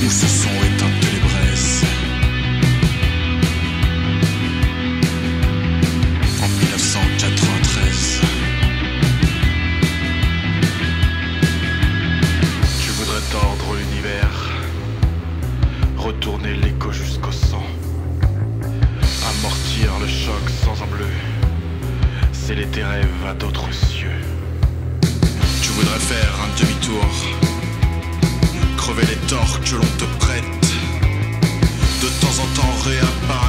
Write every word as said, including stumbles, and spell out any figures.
où se sont éteintes les braises. En mille neuf cent quatre-vingt-treize, je voudrais tordre l'univers, retourner l'écho jusqu'au sang, amortir le choc sans un bleu, sceller tes rêves à d'autres cieux. Tu voudrais faire un demi-tour, crever les torts que l'on te prête, de temps en temps réapparaître